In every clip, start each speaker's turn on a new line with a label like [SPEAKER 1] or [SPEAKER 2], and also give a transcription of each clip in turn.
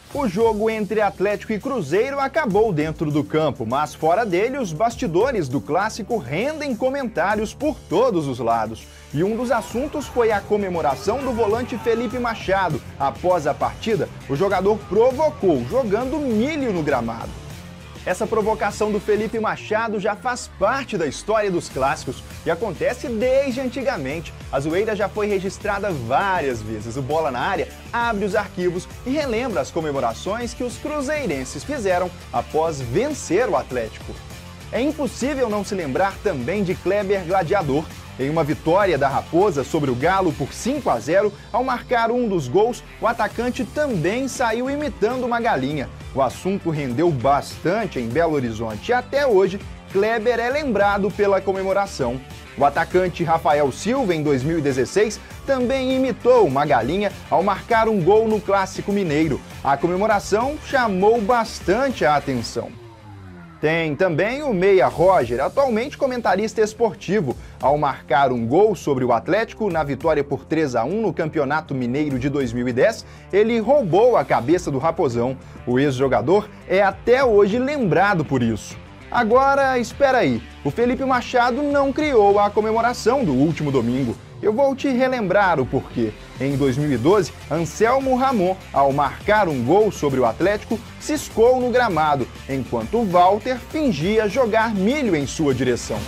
[SPEAKER 1] O jogo entre Atlético e Cruzeiro acabou dentro do campo, mas fora dele, os bastidores do clássico rendem comentários por todos os lados. E um dos assuntos foi a comemoração do volante Felipe Machado. Após a partida, o jogador provocou, jogando milho no gramado. Essa provocação do Felipe Machado já faz parte da história dos clássicos e acontece desde antigamente. A zoeira já foi registrada várias vezes. O Bola na Área abre os arquivos e relembra as comemorações que os cruzeirenses fizeram após vencer o Atlético. É impossível não se lembrar também de Kleber Gladiador. Em uma vitória da Raposa sobre o Galo por 5-0, ao marcar um dos gols, o atacante também saiu imitando uma galinha. O assunto rendeu bastante em Belo Horizonte e até hoje, Kleber é lembrado pela comemoração. O atacante Rafael Silva, em 2016, também imitou uma galinha ao marcar um gol no Clássico Mineiro. A comemoração chamou bastante a atenção. Tem também o meia Roger, atualmente comentarista esportivo. Ao marcar um gol sobre o Atlético na vitória por 3-1 no Campeonato Mineiro de 2010, ele roubou a cabeça do Raposão. O ex-jogador é até hoje lembrado por isso. Agora, espera aí, o Felipe Machado não criou a comemoração do último domingo. Eu vou te relembrar o porquê. Em 2012, Anselmo Ramon, ao marcar um gol sobre o Atlético, ciscou no gramado, enquanto Walter fingia jogar milho em sua direção.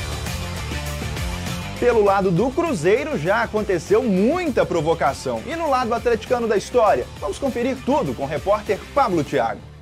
[SPEAKER 1] Pelo lado do Cruzeiro já aconteceu muita provocação. E no lado atleticano da história? Vamos conferir tudo com o repórter Pablo Thiago.